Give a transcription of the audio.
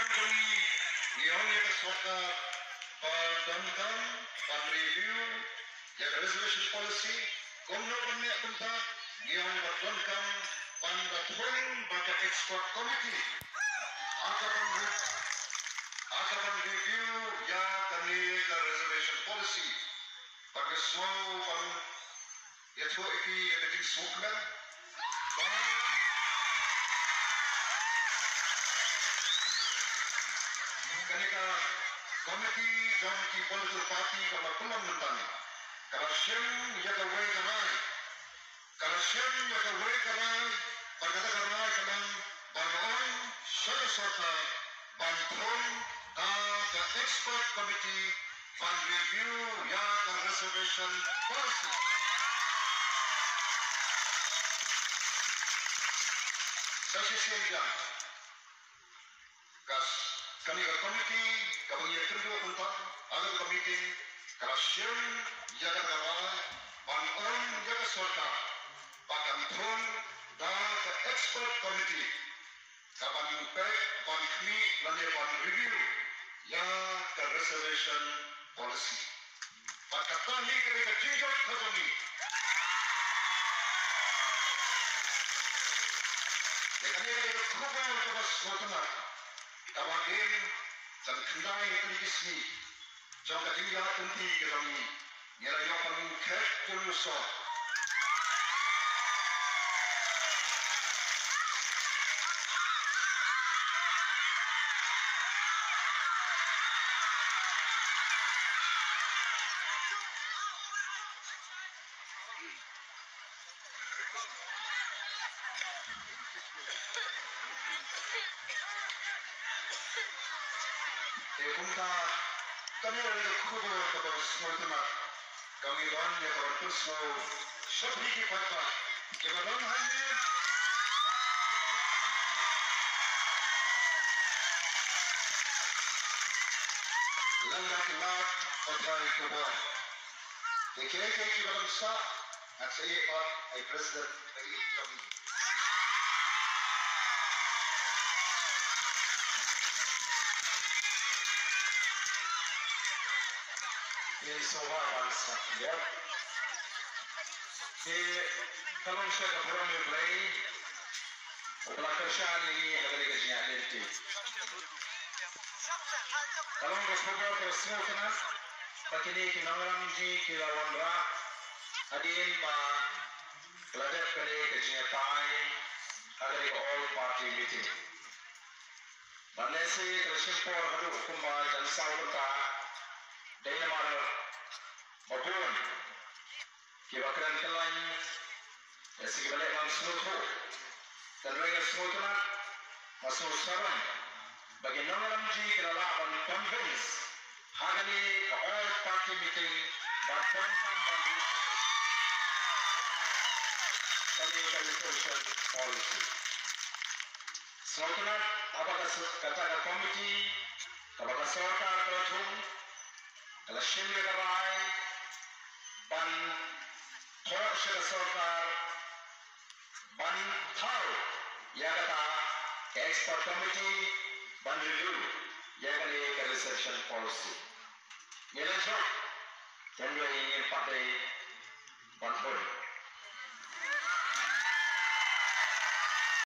beri niongnya ke soka tonton pan review ya resolution policy komno banyak tentang niong bertonton pan ratun baka export committee akan review ya kami ke resolution policy pada semua pan ya tu iki ada sukna ketika komiti jangki political party kama pulang mentani kalau shem jaga way kerai kalau shem jaga way kerai perkata kerai kalang bangun serta bantuan ke expert committee fund review ya ke reservation policy sesi siang kas kami ke komiti kami yang kedua untuk agar komiti kalau siem jaga kawan bangun jaga serta bahkan pun dan ke expert committee kapan impact pan kami lalu pan review yang ke reservation policy pada kami ketika jujur kami dengan ini kubur kubur semua kawakin dan kendai kelikismi jauh ketinggian tinggi kami nilai yang paling kekulusan punta kami ada kubur kubur semua kami banyak orang personal seperti apa kita dalam hanya langkah kelak pakai kubur dikira kita bangsa nak saya ay president ay kami ini soal bangsa ya kalau saya ke forum play pelaksanaan ini ada kerjaan itu kalau berfokus ke semua kenas begini kinangram ji kilawandra adin ba pelajar kerja tai ada all party meeting Malaysia kerja hadu kumbal dan saurta Dainamar Mabun Kibakran Kelan Yasi balik bang seluruh dan mereka semua masuk sarang bagi nama ji kelalapan convince hari all party meeting bahkan bagi kami social policy semua apakah kata komiti apakah serta ketum kalau sendiri kerai ban thor serta ban tahu ya kata expert committee ban review ya kali ke reception policy ini so dan ini pakai ban thor